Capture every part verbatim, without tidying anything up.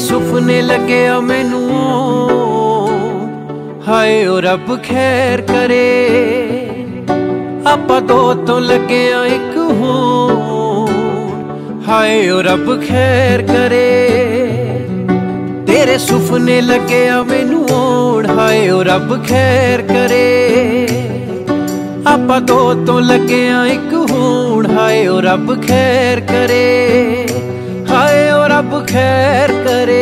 सुपने लगे आ मैनू हाय ओ रब खैर करे। आपां दो तो लगे आ इक होण हाय ओ रब खैर करे। तेरे सुपने लगे आ मैनू होण हाय ओ रब खैर करे। आपां दो तो लगे आ इक होण हाय ओ रब खैर करे। हाय ओ रब खैर करे।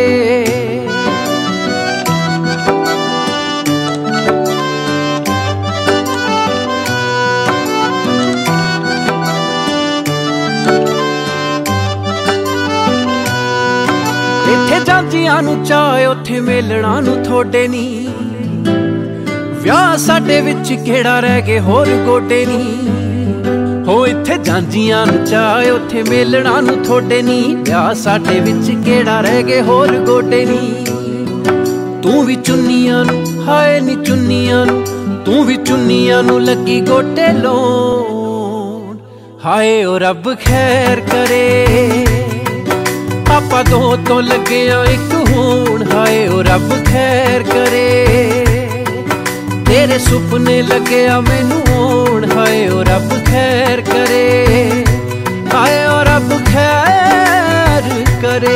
इत्थे जांदियां नू चाहे उत्थे मेलणा नू थोड़े नी। विआह साडे विच केड़ा रह गए होर गोडे नी। हो इत्थे जांदियां नू चाहे उत्थे मेलणा नू थोड़े नी। विआह साडे विच केड़ा रह गए होर गोडे नी। तू भी चुन्नियां नू हाय नी चुन्नियां नू तू भी चुन्नियां नू लगी गोटे लोन हाय ओ रब खैर करे। आपां दो तो लगे आ इक होण हाय ओ रब खैर करे। तेरे सुपने लगे आ मैनू होण हाय ओ रब खैर करे। हाय ओ रब खैर करे।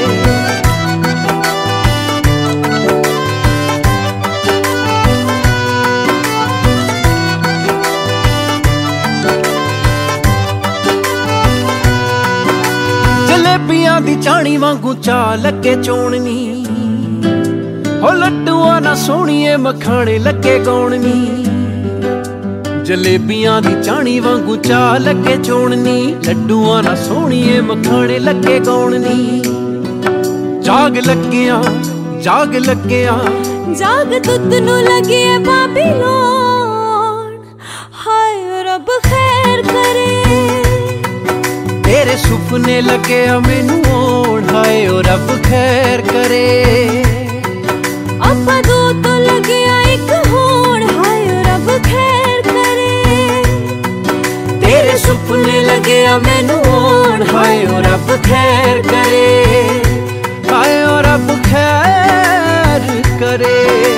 जलेबियां दी चाणी वांगू चा लगे चोणनी। हो लड्डूआं ना सोहणीए मखाणे लगे गौणनी। जलेबियां दी चाणी वांगू चा लगे चोणनी। लड्डूआं ना सोहणीए मखाणे लगे गौणनी। जाग लग्गियां जाग लग्गियां जाग दुद्ध नू लगे बाबीलोन हाय रब खैर करे। तेरे सुपने लगे आ मैनू होण हाय ओ रब खैर करे। आपां दो तो लगे आ इक होण हाय ओ रब खैर करे। तेरे सुपने लगे आ मैनू होण हाय ओ रब खैर करे। हाय ओ रब खैर करे।